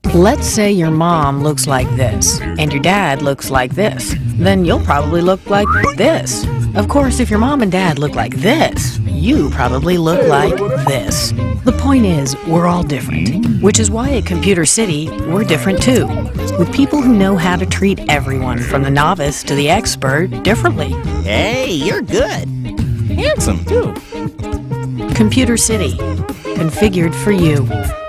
Let's say your mom looks like this, and your dad looks like this. Then you'll probably look like this. Of course, if your mom and dad look like this, you probably look like this. The point is, we're all different, which is why at Computer City, we're different too, with people who know how to treat everyone from the novice to the expert differently. Hey, you're good. Handsome, too. Computer City, configured for you.